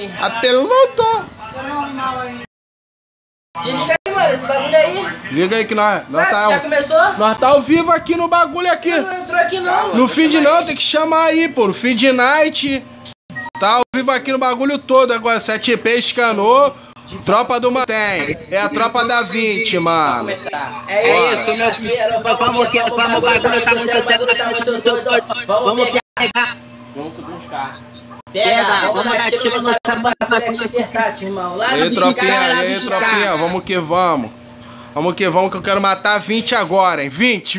Apeludo. Desliga aí, mano, esse bagulho aí. Liga aí que nós tá... Já começou? Nós tá ao vivo aqui no bagulho aqui. Não entrou aqui não, mano. No feed não, tem que chamar aí, pô. No feed night. Tá ao vivo aqui no bagulho todo agora. 7P escanou. Tropa do Mantém. É a tropa da 20, mano. É isso, meu filho. Vamos que o bagulho tá muito doido. Vamos pegar. Vamos subir uns carros. Pega, vamos dar tiro no bagulho verdade, irmão. E aí, tropinha, vamos que vamos. Vamos que vamos, que eu quero matar 20 agora, hein? 20.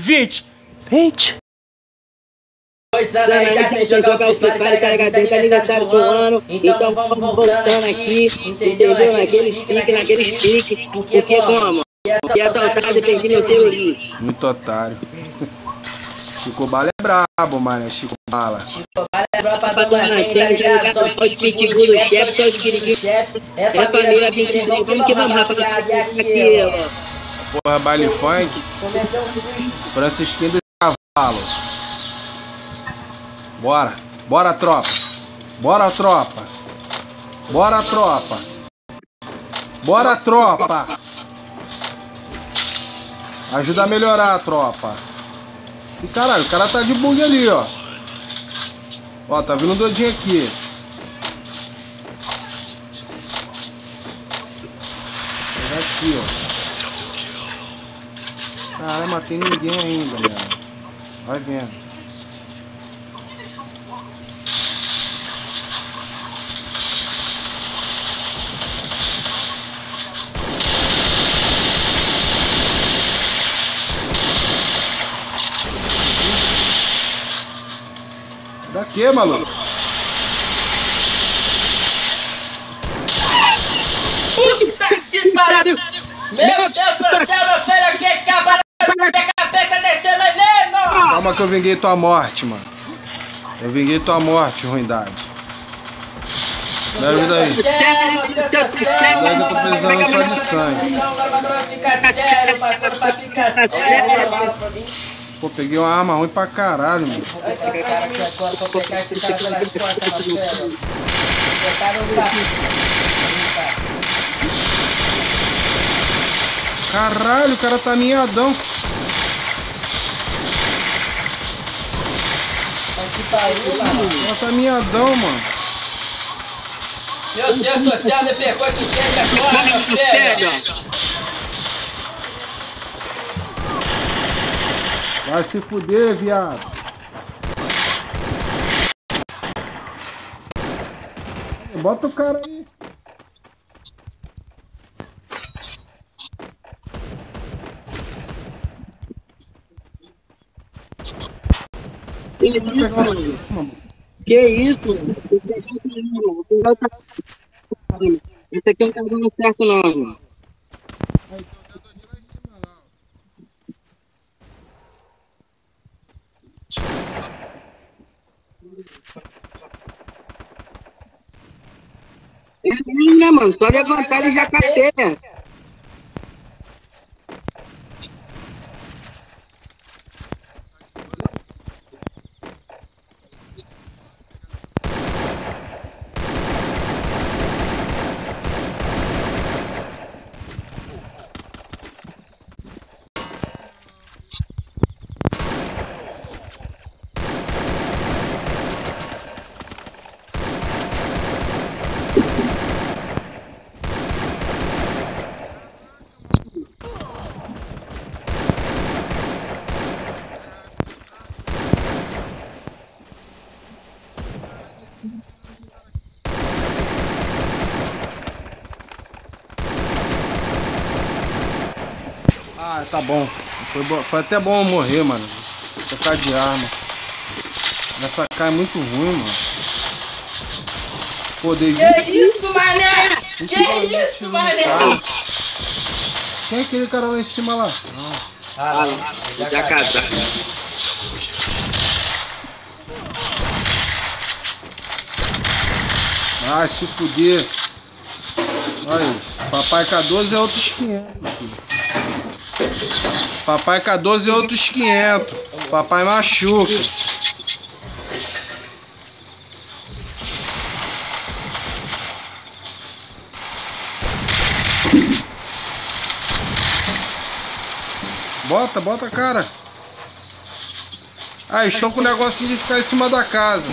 2 anos aí já sem jogar o Free Fire, tá aniversário do ano. Então vamos voltando aqui, entendeu? Naqueles piques. Porque como? E assaltado e perdi meu celular. Muito otário. Chico Bala é brabo, mano. Chico Bala. Chico Bala é brabo pra todo mundo, tá ligado? Só os pitbull do chefe, só os guiriguinhos do chefe. É família 22, vamos que vamos, rapaziada. Aqui, ó. Porra, baile funk. Francisquinho do Cavalo. Bora. Bora, tropa. Bora, tropa. Bora, tropa. Bora, tropa. Ajuda a melhorar, tropa. E caralho, o cara tá de bug ali, ó. Ó, tá vindo um doidinho aqui. Pegar aqui, ó. Caralho, matei ninguém ainda, mano. Vai vendo. Daqui, maluco. Puta que pariu! Meu Deus do céu, meu filho, que acaba de cabeça desse veneno! Calma que eu vinguei tua morte, mano. Eu vinguei tua morte, ruindade. Me ajuda aí. Eu tô precisando só de sangue. Pô, peguei uma arma ruim pra caralho, mano. Caralho, o cara tá miadão. O cara tá miadão, mano. Meu Deus do céu, ele pegou de gente agora, meu filho. Vai se fuder, viado. Bota o cara aí. Que isso? Esse aqui não tá dando certo não, mano. Né, mano? Só levantar e já capeia. Ah, tá bom. Foi até bom eu morrer, mano. Trocar de arma. Essa AK é muito ruim, mano. Pô, dei 20... Que isso, mané? Que isso, mané? Quem é aquele cara lá em cima lá? Já casado. Ah, se fuder. Aí, papai K12 é outros 500, filho. Papai K12 é outros 500. Papai machuca. Bota, cara. Ah, estão com o negocinho de ficar em cima da casa.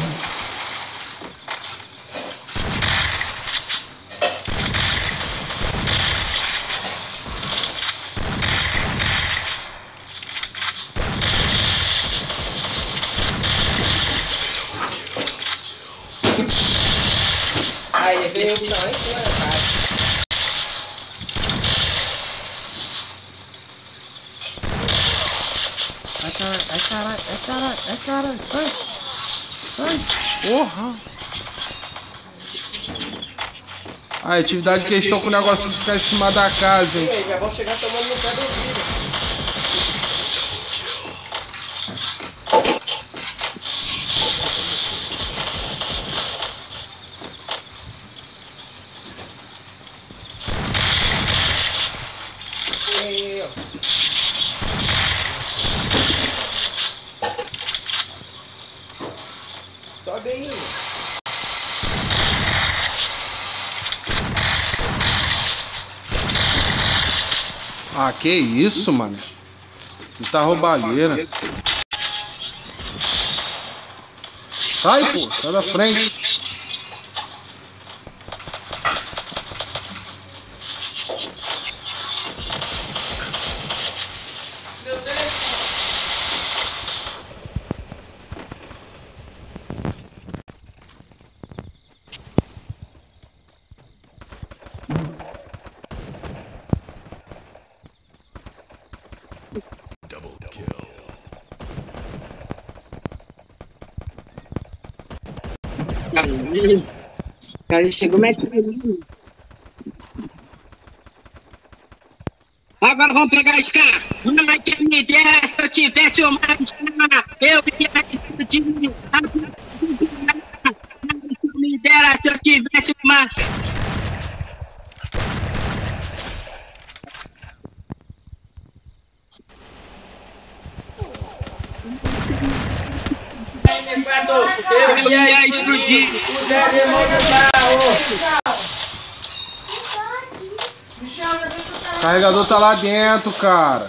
Aí ele veio não, em cima da casa. Ai, caralho, sai. Porra. A atividade que eles estão com o negócio de ficar em cima da casa, hein. Já vão chegar tomando no pé do ouvido. Sobe aí. Ah, que isso, mano. Muita roubalheira. Sai, pô. Sai da frente. O cara chegou metendo. Agora vamos pegar os caras. Não, que me dera se eu tivesse uma arma. Eu ia discutir. Me dera se eu tivesse uma. Eu ia explodir. O Zé demônio do carro. O carregador tá lá dentro, cara.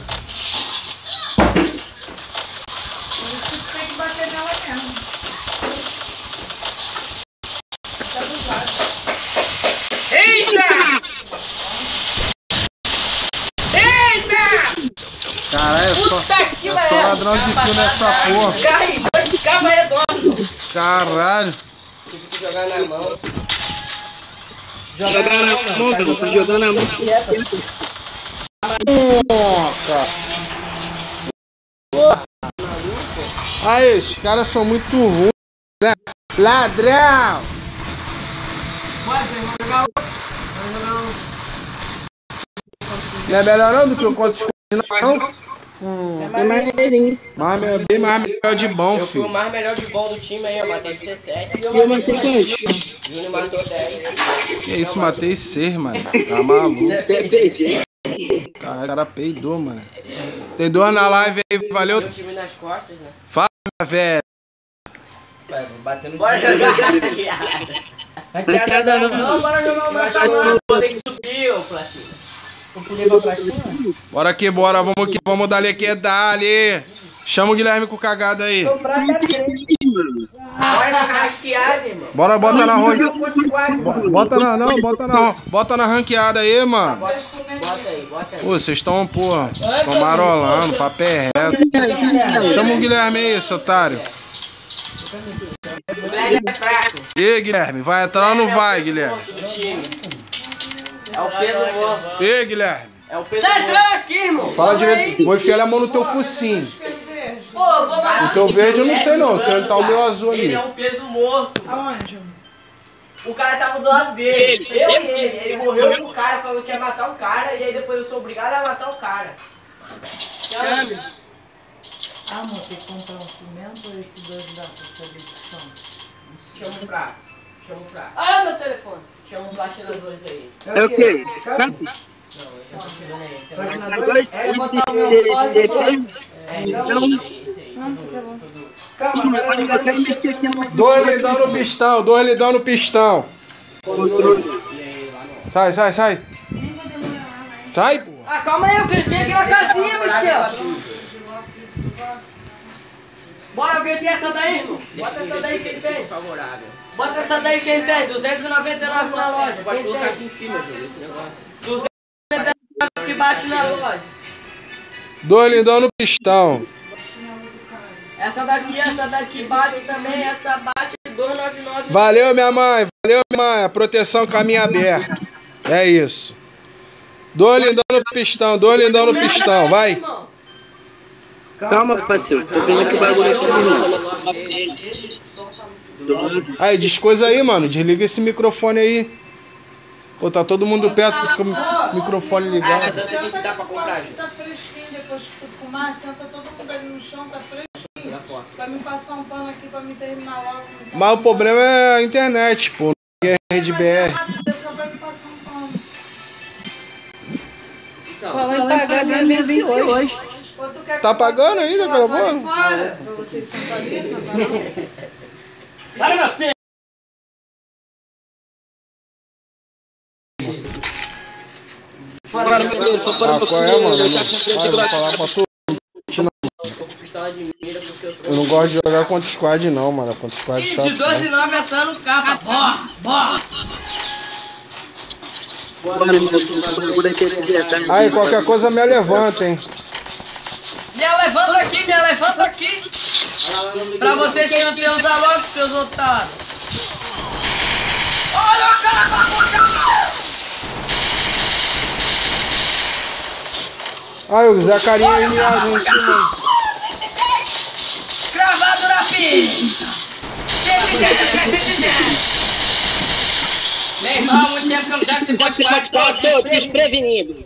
Tem que bater nela mesmo. Eita! Eita! Caralho, é só ladrão de fio nessa porra. Carregou esse cabo redondo. Caralho. Tive que jogar na mão. Jogar na mão, cara. Tá jogando na mão. Aí, os caras são muito ruins, né? Ladrão! Não é melhor não do que o conto escondido, não? É maneirinho. Bem mais melhor de bom, Eu fui o filho. mais melhor de bom do time aí, eu matei 17. E eu matei quantos? Júnior matou 10. Que isso, matei 6, mano. Tá maluco. Até perdi. Caralho, o cara peidou, mano. Tem dois na live aí, valeu, Deu time nas costas, né? velho. Batendo bora jogar ranqueada não, bora jogar o meu. Vou ter que subir, ô Platina. Eu pulei pra Platina? Bora que bora, vamos dali que é dali. Chama o Guilherme com cagada aí. Bora na rasqueada, irmão. Bora, bota na ronda. Bota Bota na ranqueada aí, mano. Bota aí, bota aí. Pô, vocês estão, porra, estão marolando, papo é reto. Chama o Guilherme aí, seu otário. O Guilherme é fraco. E aí, Guilherme, vai entrar ou não vai, Guilherme? Do time. É o peso morto. E aí, Guilherme? É o peso morto. Aqui, irmão. Fala direito, vou enfiar a mão no teu focinho. Pô, eu vou lá. O teu verde eu não sei não, você tá o meu azul Ele ali. é um peso morto. Aonde? O cara tava do lado dele. Eu e ele. Ele morreu com o cara, falou que ia matar o cara. E aí depois eu sou obrigado a matar o cara. Ah, amor, tem que comprar um cimento ou esse dois da produção? Chama o fraco. Chama o fraco. Ah, meu telefone. Chama o Platina 2 aí. É o quê? Não, eu já tô chegando aí. Platina Agora esse Dois lidão no pistão. Sai. Sai, pô. Ah, calma aí, eu gritei aqui na casinha, Michel. Bora, alguém tem essa daí, irmão? Bota essa daí quem tem. Favorável. Bota essa daí quem tem. 299 na loja. Pode Quem colocar tem? aqui em cima, Júlio, esse negócio. 299 que bate na loja. Dois lindão no pistão. Essa daqui bate também. Essa bate 299. Valeu, minha mãe. Valeu, minha mãe. A proteção caminho aberto. É isso. Dois lindão no pistão. Dois lindão no pistão. Vai. Calma, parceiro. Tô vendo que o bagulho é Aí, diz coisa aí, mano. Desliga esse microfone aí. Pô, tá todo mundo perto com o microfone ligado. Senta aqui, tá fresquinho depois que tu fumar, senta todo mundo ali no chão, tá fresquinho. Pra me passar um pano aqui pra me terminar logo. Mas o problema é a internet, pô. Não é rede Mas é BR. rápido, é só pra me passar um pano. Falar em pagar, minha vence hoje. Ou tu quer Tá que pagando eu ainda, bote pelo lá amor? fora, pra vocês sentarem, não tá não? Vai, meu filho. Ah, qual é, mano? Vai, vou falar pra tu. Eu não gosto de jogar contra squad, não, mano. Contra squad De chato. 12,9 assando capa. Bora. Aí, qualquer coisa me levanta, hein? Me levanta aqui. Pra vocês que não tem os alocos, seus otários. Olha o cara pra puxar. Aí, o Zé Carinha aí em cima. Cravado na pista. Meu irmão, há muito tempo que eu não jogo esse pode Tô desprevenido.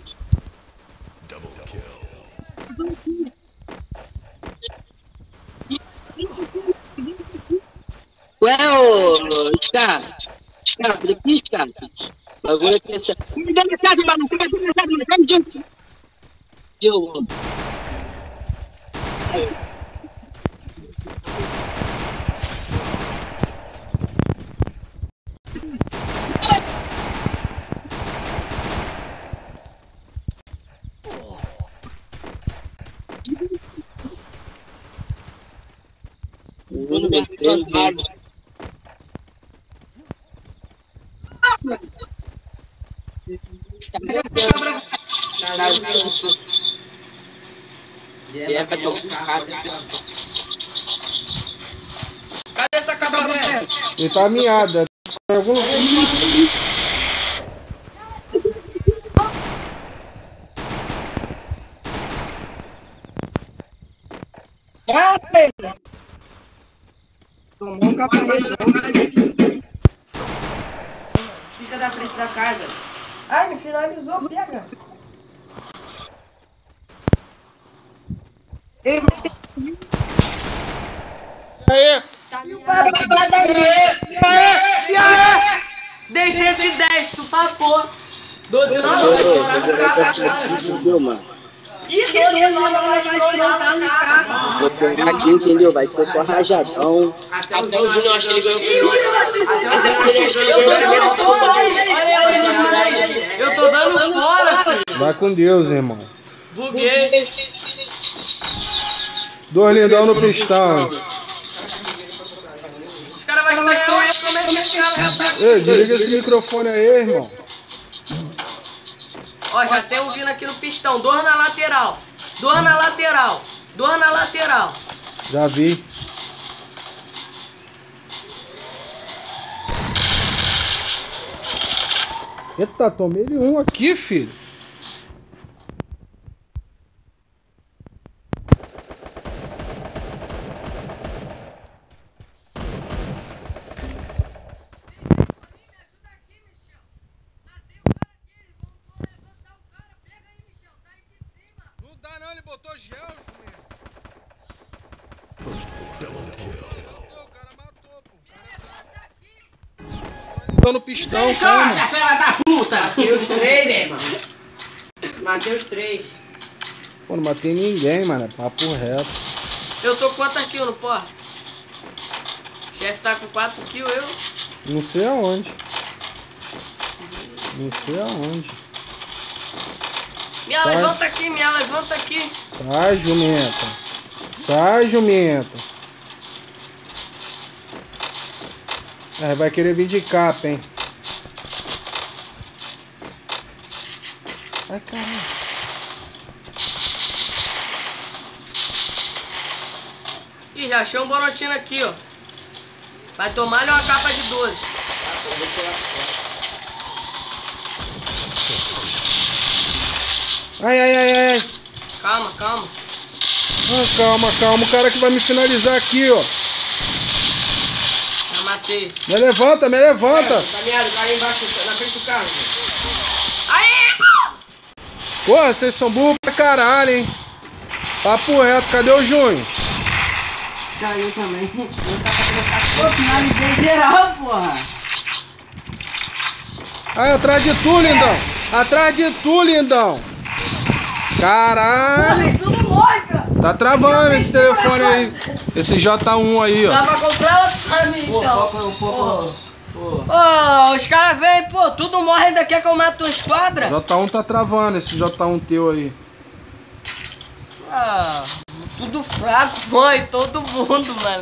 Ué, ô, Scar, por aqui, Scar. Bagulho aqui, essa. Me dá minha casa, maluco, me dá minha casa, me dá minha casa. Cadê essa cabra velha? Ele tá miada. Em algum lugar. Fica da frente da casa. Ai, me finalizou, pega. Aí, Dei 110, tu papou. 12 não, Ih, vou pegar aqui, entendeu? Vai ser só rajadão. Até o Júnior, acho que ele ganhou. Eu tô dando fora, filho. vai com Deus, irmão. Buguei. Dois lindão no pistão. Os caras vão estranhar hoje como é que esse cara... Ei, desliga esse microfone aí, irmão. Ó, já tem ouvindo aqui no pistão. Dois na lateral. Dois na lateral. Dois na lateral. Já vi. Eita, tomei ele um aqui, filho. Não dá não, ele botou gel, o cara matou, pô. Tô no pistão, calma. Filha da puta! Matei os três, irmão. Matei os três. Pô, não matei ninguém, mano. É papo reto. Eu tô com quantas kills no porta? O chefe tá com 4 kills, eu? Não sei aonde. Não sei aonde. Minha, levanta aqui, minha, levanta aqui. Sai, jumenta. Sai, jumenta. É, vai querer vir de capa, hein? Ai, caralho. Ih, já achei um Bonotino aqui, ó. Vai tomar-lhe uma capa de 12. Ai, ai, ai, ai. Calma, calma. Ah, calma, calma. O cara que vai me finalizar aqui, ó. Já matei. Me levanta, me levanta. Tá meado, o cara aí embaixo, na frente do carro. Aí! Porra, vocês são burros pra caralho, hein? Papo reto, cadê o Júnior? Caiu também. Pô, finalizei geral, porra. Ai, atrás de tu, lindão. Atrás de tu, lindão. Caralho. Vocês tudo morre, cara. Tá travando esse telefone aí. Esse J1 aí, ó. Dá pra comprar outro pra mim, então. Ô, os caras vêm, pô, tudo morre, ainda quer que eu mate tua esquadra? J1 tá travando, esse J1 teu aí. Ah, tudo fraco, morre todo mundo, mano.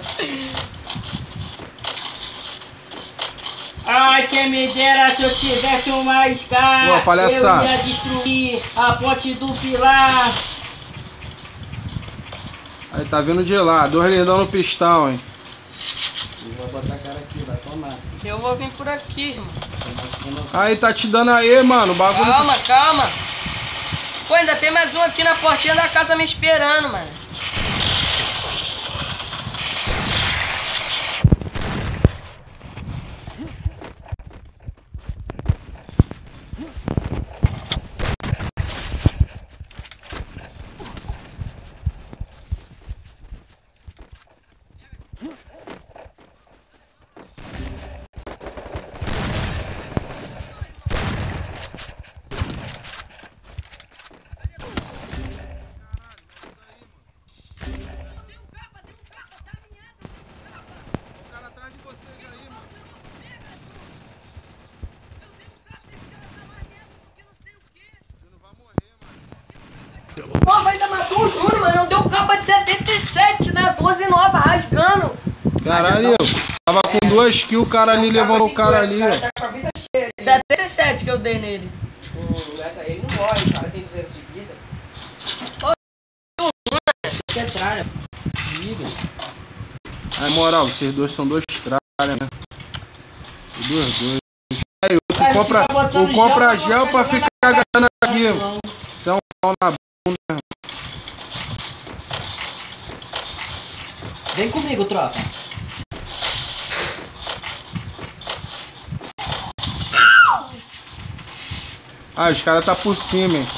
Ai, quem me dera se eu tivesse uma escada. Pô, palhaçada. Eu ia destruir a ponte do pilar. Aí tá vindo de lá, 2 lindão no pistão, hein. Vai botar a cara aqui, vai tomar. Eu vou vir por aqui, irmão. Aí tá te dando aí, mano, o bagulho. Calma, calma. Pô, ainda tem mais um aqui na portinha da casa me esperando, mano. Pô, vai ainda matou o Júnior, mano. Eu dei um capa de 77, né? 12 nova, rasgando. Caralho, eu tava com 2 kills, o cara ali levou o cara ali, ó. Tá com a vida cheia. 77 que eu dei nele. Essa aí ele não morre, o cara tem 200 de vida. Que é tralha. Aí, moral, vocês dois são 2 tralhas, né? Dois. Aí, tu compra gel pra ficar ganhando aqui. Você é um pau na bunda. Vem comigo, tropa. Ah, os caras tá por cima, hein.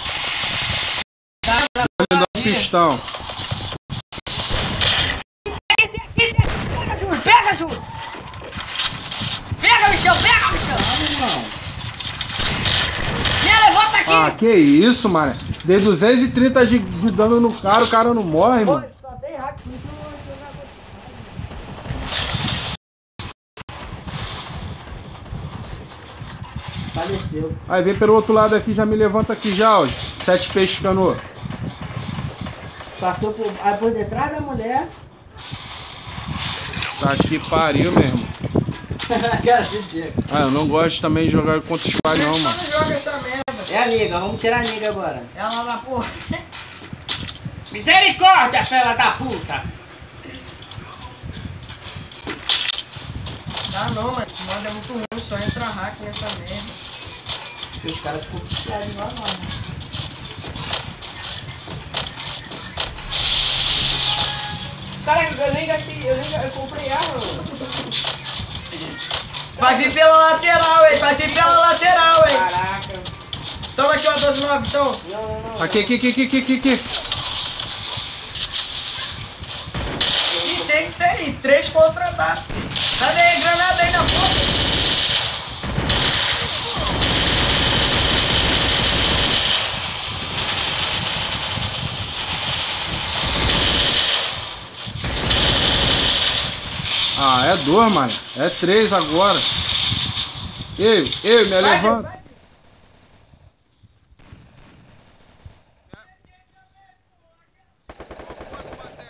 Dando pistão. Pega, Júnior! Pega, Michel! Pega, Michel! Minha, levanta aqui! Ah, que isso, mano. Dei 230 de dano no cara, o cara não morre, mano. Só tem hack, Faleceu. Aí, vem pelo outro lado aqui, já me levanta aqui já, ó. 7 peixes canoa. Passou por, aí por detrás da mulher. Tá que pariu mesmo. Cara, que dia. Ah, eu não gosto também de jogar contra os pais não, mano. Não joga essa merda. É a nega, vamos tirar a nega agora. Ela da porra. Misericórdia, fela da puta! Tá não, mano. Esse modo é muito ruim, só entra hack nessa merda. Porque os caras ficam viciados lá, mano. Caraca, eu nem gastei, eu comprei arma. Vai vir pela lateral, hein? Vai vir pela lateral, hein? Caraca. Toma aqui uma 12-9, então. Não. Aqui. Ih, tem que ter aí. 3 contra baixo. Cadê a granada aí na ponta? Ah, é 2, mano. É 3 agora. Ei, me levanta.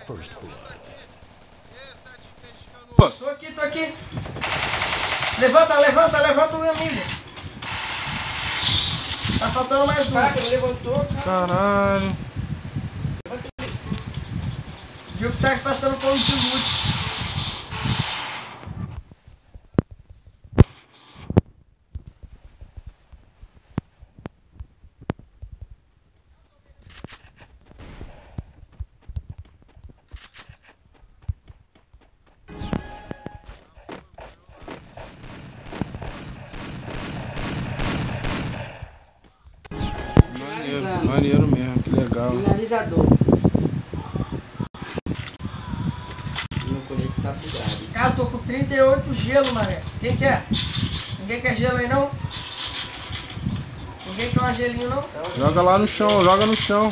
Tô aqui. Levanta o meu amigo. Tá faltando mais um. Não levantou, cara. Caralho. O Diogo tá passando fome de lute. Maneiro mesmo, que legal. Finalizador. Meu colete tá furado. Cara, eu tô com 38 gelo, mané. Quem quer? Ninguém quer gelo aí, não? Ninguém quer um gelinho, não? Joga lá no chão, joga no chão.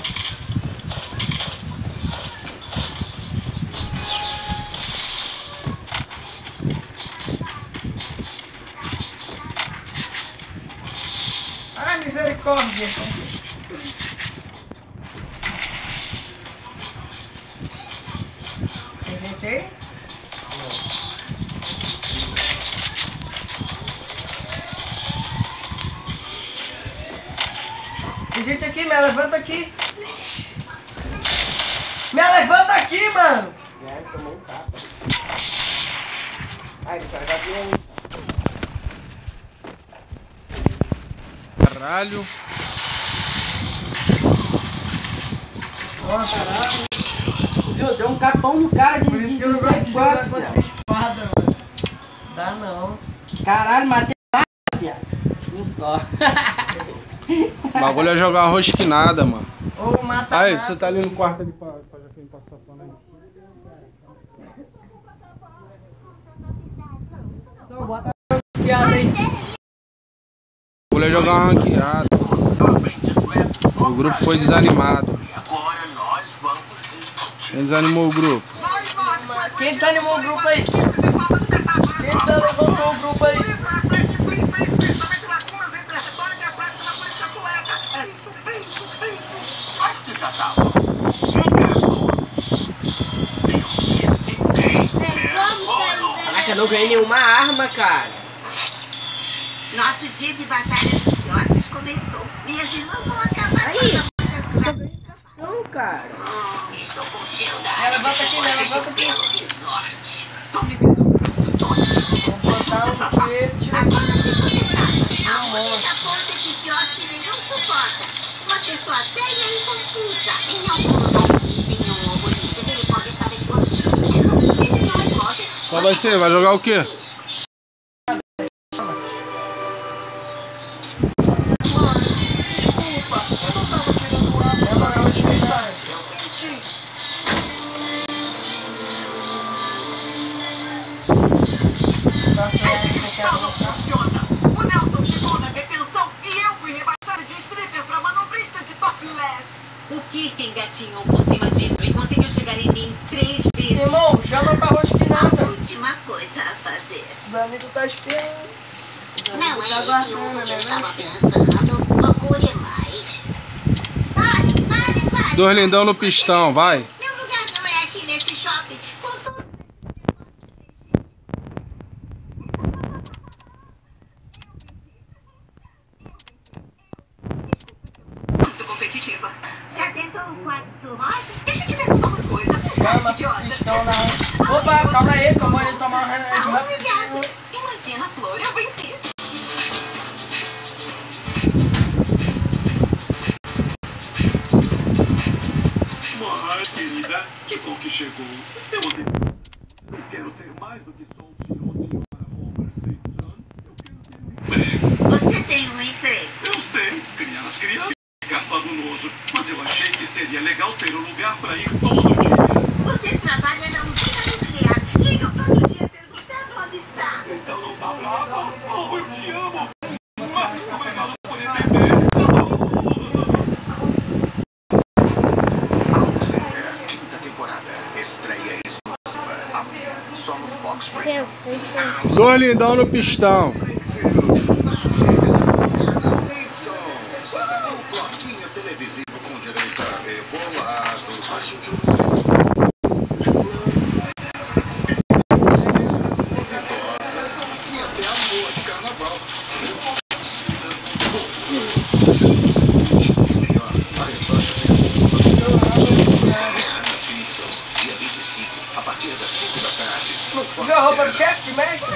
Ai, misericórdia. Tem gente aí? Tem gente aqui, me levanta aqui. Me levanta aqui, mano. Tomou um tapa. Ai, ele vai dar bem. Caralho. Ó, caralho. Viu? Deu um capão no cara de Por isso que eu não gosto de jogar 4, contra espada, mano. Dá não. Caralho, matei mais, viado. Um só. O bagulho é jogar rosquinada, mano. Ou mata. Aí, você tá ali no quarto ali pra Jaqueline passar pano aí. Então bota a piada aí. O bagulho é jogar uma ranqueada. O grupo foi desanimado. Quem desanimou o grupo? Quem desanimou o grupo aí? Quem levantou o grupo aí? Caraca, eu não ganhei nenhuma arma, cara. Nosso dia de batalha dos quiosques começou. Minhas irmãs vão acabar. Aí. Não, cara. Estou confiando a Levanta aqui, levanta aqui. sorte. Vou botar o foguete. Agora tem começar. A única coisa que quiosque nenhum suporta. Uma pessoa séria e confusa. Em algum lugar tem um ovo livre. Ele pode estar escondido. Ele não é Potter. Qual vai ser? Vai jogar o quê? O Nelson chegou na detenção e eu fui rebaixada de stripper pra manobrista de topless. O Kirken gatinhou por cima disso e conseguiu chegar em mim 3 vezes. Irmão, chama pra rosquinada. Última coisa a fazer. O Danilo tá esperando. Não é esse ovo que eu estava pensando. Procure mais. Pare. Dois lindão no pistão, vai. Meu lugar não é aqui nesse shopping. Com tudo. Muito competitiva. Já tentou o quartzo rosa? Deixa eu te perguntar uma coisa. Calma, estão na. Opa, calma aí, que eu vou ali tomar um remédio. Obrigada. Imagina, Flor, eu venci. Mas, querida, que bom que chegou. Eu quero ser mais do que só um senhor para Homer Simpson. Eu quero ter um emprego. Você tem um emprego. Eu sei, criar as crianças é ficar fabuloso. Mas eu achei que seria legal ter um lugar para ir todo dia. Você trabalha na usina nuclear. Liga todo dia perguntando onde está. Então não tá brava? Oh, eu te amo. Mas obrigado por entender. Quinta temporada. Estreia exclusiva. Amanhã, só no Fox Radio. Dois lindão no pistão. Simpsons. Um bloquinho televisivo com direito a rebolado. Acho que Viu a roupa do chefe de mestre?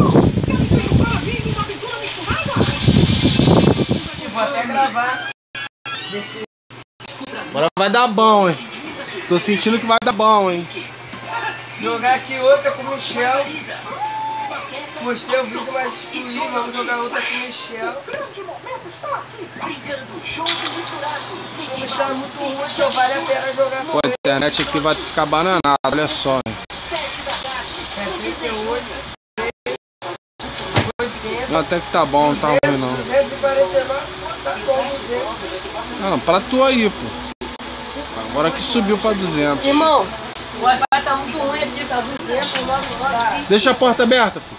Vou até gravar. Agora vai dar bom, hein? Tô sentindo que vai dar bom, hein? Jogar aqui outra com o Michel. Mostrei o vídeo, mas excluí. Vamos jogar outra com o Michel. O Michel é muito ruim, então vale a pena jogar com Pô, a ele. internet aqui vai ficar bananada, olha só, hein? É 38, 80. Não, até que tá bom, não tá ruim não. 249, tá bom, 200. Não, pra tu aí, pô. Agora que subiu pra 200. Irmão, o Wi-Fi tá muito ruim aqui, tá 200, 99. Deixa a porta aberta, filho.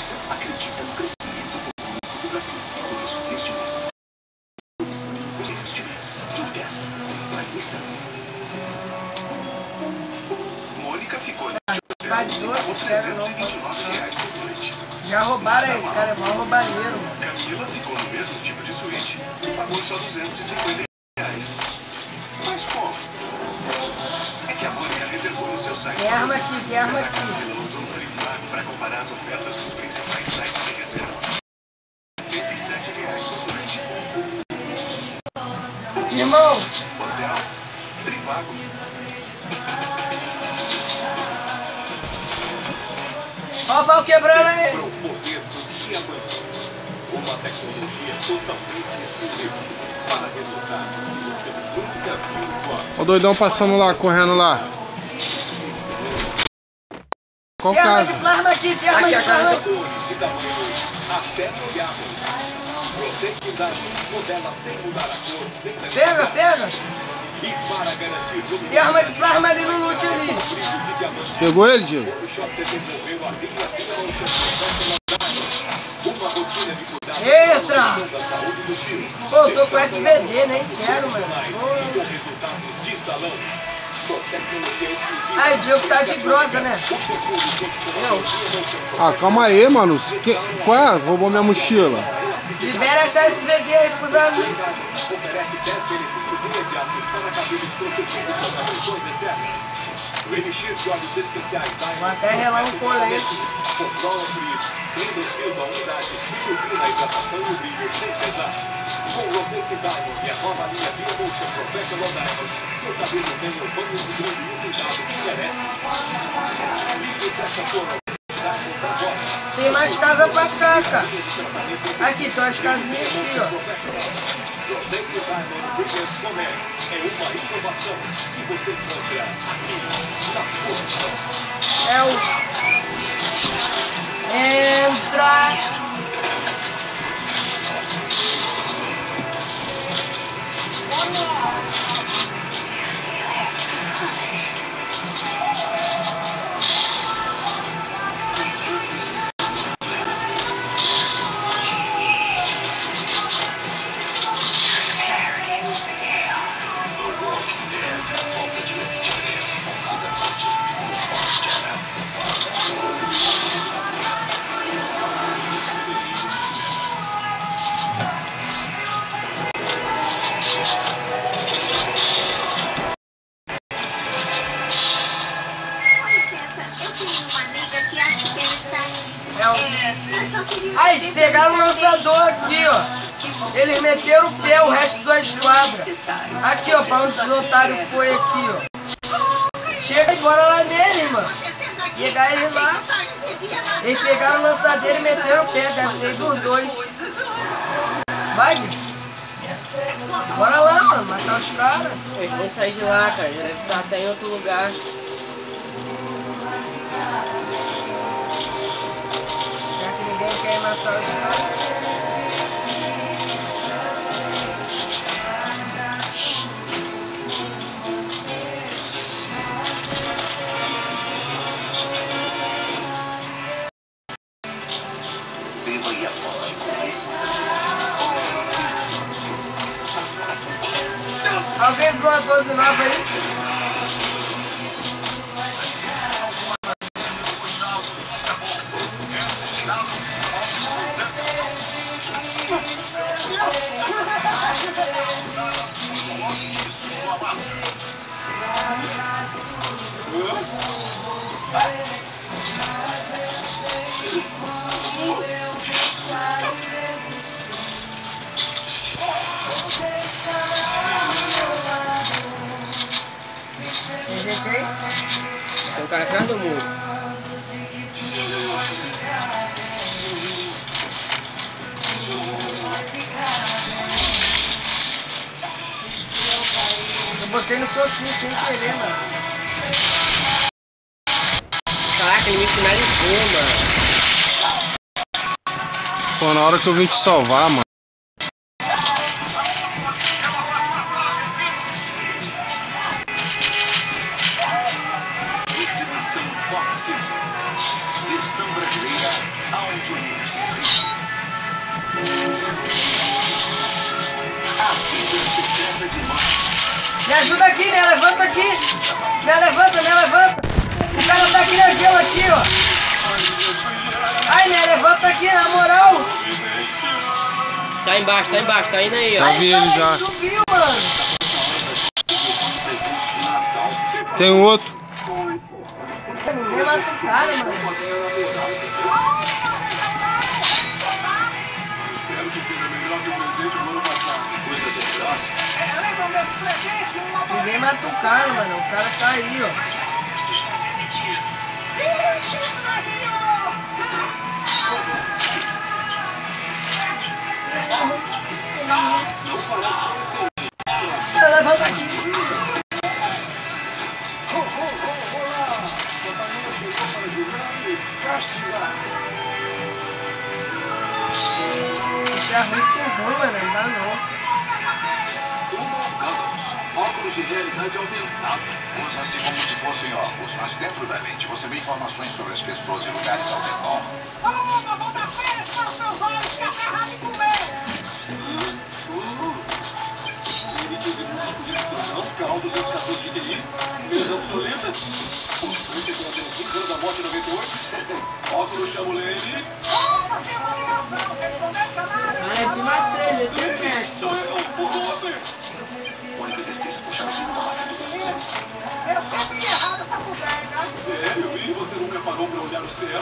Mônica ficou na Vai de dois, por R$329 por noite. já roubaram esse cara, é mó roubalheiro. Camila ficou no mesmo tipo de suíte e pagou só R$250. Mas como? É que a Mônica reservou no seu site. Tem arma aqui, tem arma Mas a aqui. Camila usou o Trivago para comparar as ofertas dos principais sites de reserva. R$87 por noite. Irmão, Hotel, Trivago. ó o pau quebrando aí. Promover do Diamante. Uma tecnologia totalmente exclusiva para resultados que você nunca viu igual. Ó o doidão passando lá, correndo lá. Qual Tem arma casa? de plasma aqui, tem arma de plasma aqui. Cores de tamanhos até molháveis. Protect Diamond modela sem mudar a cor. Nem da Pega, pega. E para garantir o Tem arma de plasma ali no loot ali. brilho de diamante, Pegou ele, Diego? o Shop desenvolveu a linha Diamond Professional Diamond. Uma rotina de cuidado Entra! da saúde dos fios. Pô, eu tô com SVD, nem quero, mano. E com resultados de salão. Com tecnologia exclusiva. Aí, o Diego tá de grossa, né? Ah, calma aí, mano. Qual é? Roubou minha mochila. Libera essa SVD aí pros amigos. Oferece 10 benefícios imediatos para cabines protegidos contra agressões externas. O elixir de óleos especiais Vou até relar um colete. controla o frio, prende os fios da umidade e combina a hidratação e o brilho sem pesar. Com o Rotate Diamond e a nova linha Biomotion Professional Diamond, seu cabelo tem o banho de grande cuidado que merece. Ligue para essa sua Tem mais casa pra cá, cara. Aqui, tem umas casinhas aqui, ó. Rotate Diamond Brilliance Connect é uma inovação que você encontra aqui na Força. É o... Entra... Aí, eles pegaram o lançador aqui, ó. Eles meteram o pé, o resto da esquadra. Aqui, ó, pra onde os otários foi aqui, ó. Chega e bora lá nele, mano. Pegar ele lá. Eles pegaram o lançadeiro e meteram o pé, deve ter dos dois. Vai, Di. Bora lá, mano, matar os caras. Eles vão sair de lá, cara. Já deve estar até em outro lugar. Já que ninguém quer matar os caras. Beba e aposte. Alguém viu a 12 nova aí? cara atrás do muro. Eu botei no soquinho sem querer, mano. Caraca, ele me finalizou, mano. Pô, na hora que eu vim te salvar, mano. Versão brasileira, áudio. A vida secreta de Marcos. Me ajuda aqui, me levanta aqui. Me levanta, me levanta. O cara tá aqui na gelo aqui, ó. Ai, me levanta aqui, na moral. Tá embaixo, tá indo aí, ó. Já vi ele já. Subiu, mano. Tem um outro. Ninguém mata o cara, mano. Espero que seja melhor que o presente do ano passado. Coisas de graça. Ninguém mata o cara, mano. O cara tá aí, ó. Levanta aqui. Isso é ruim por ruim, mano. Não dá não. Óculos de realidade aumentada. Usa-se como se fossem óculos, mas dentro da lente você vê informações sobre as pessoas e lugares ao redor. Carro 214 de TI, mesa obsoleta. Constante pela Telefunção da Morte 98. Óculos Chamulene. Ah, te matei, esse é quieto. Sou eu, por você. O único exercício puxarzinho da máquina do você. Eu sempre errado essa bodega. Sério? E você nunca parou pra olhar o céu?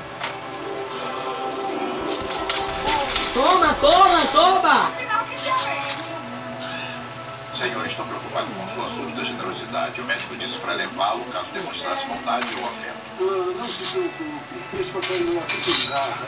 Toma! Senhor, estou preocupado com sua absoluta generosidade. O médico disse para levá-lo caso demonstrasse vontade ou afeto. Não se preocupe. Esse papel não é tudo garras.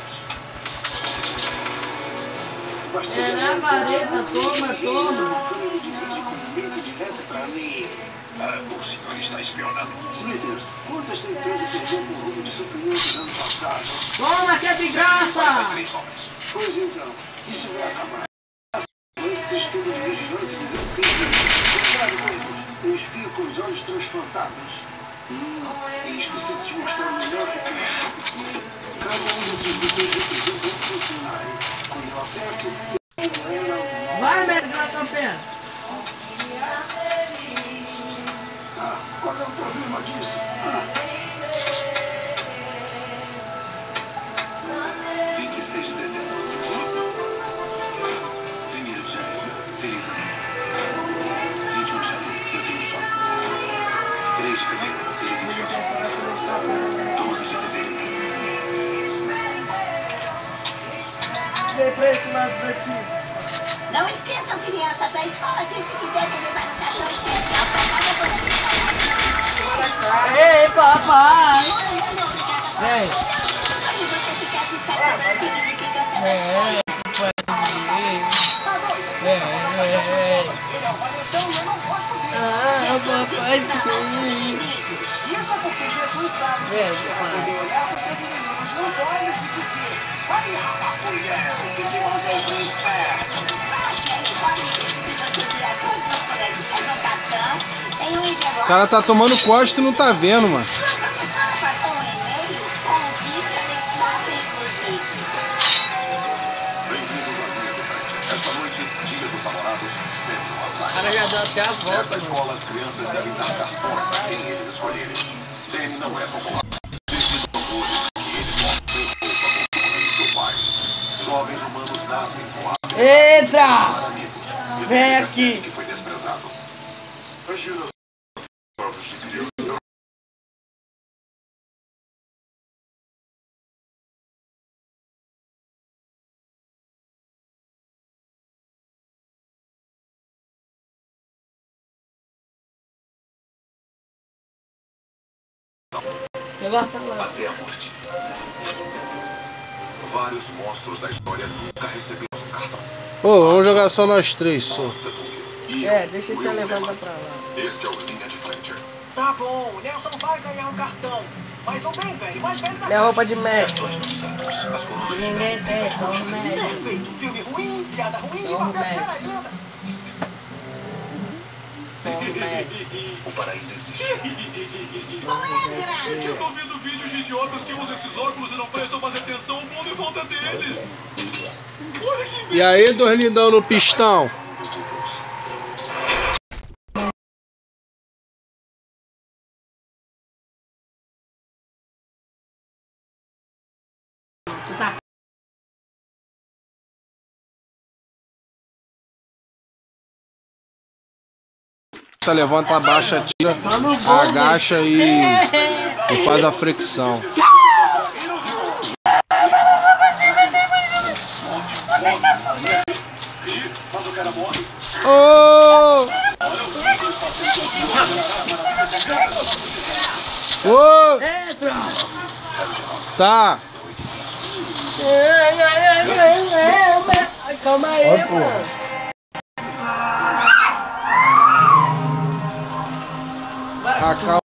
É na vareta, toma. Direto pra mim. O senhor está espionando. Smithers, quantas centrais perdeu por roubo de suprimentos ano passado? Toma, que é de graça! 3 homens. Pois então, isso vai acabar. Esse sistema de vigilância me deu sempre. Cuidado, Marcos. Eu espio com os olhos transplantados. E esqueci de te mostrar o melhor futuro. Cada um desses botões representa um funcionário. Quando eu aperto, ela... Vai, médico da campeça. Qual é o problema disso? 26 de dezembro. 1º de janeiro. Feliz ano novo. 21 de janeiro. Eu tenho sono. 3 de fevereiro. Televisão. 12 de fevereiro. Vem pra esse lado daqui. Não esqueçam, crianças, a escola disse que devem levar um cartão especial para cada coleção. Ei, papai! Vem. Se você ficar descartado, significa que Papai, isso é porque Jesus sabe que você vai poder olhar para os inimigos nos olhos e dizer: vai, rapaz, que te mandei pro inferno. O cara tá tomando costa e não tá vendo, mano. Bem-vindos à linha de frente. Esta noite, dia dos namorados, sempre uma o saga. cara já deu até a volta, Nessa mano. escola, as crianças devem dar cartões a quem eles escolherem. Danny não é popular. Devido a amores que ele mostra pouco a cultura de seu pai. Jovens humanos nascem com a Entra! amigos. E Vem percebe aqui. que foi desprezado. Imagina os povos de Deus. Levanta lá. Até a morte. Vários monstros da história nunca receberam um cartão. Ô, vamos jogar só nós três só. Deixa eu levantar pra lá. Este é o Linha de Frente. Tá bom, o Nelson vai ganhar um cartão. Mas não bem velho, mais velho da Minha roupa de mestre. Ninguém tem, só o médico. Perfeito, filme ruim, piada ruim, Só o papel médico. ainda. Só o médico. O paraíso existe. Eu tô vendo vídeos de idiotas que usam esses óculos e não prestam mais atenção ao mundo em volta deles. Olha que E aí, dois lindão no pistão? Levanta, abaixa, tira, agacha e faz a fricção. Oh! Oh! Tá. Calma aí, mano. Acalma.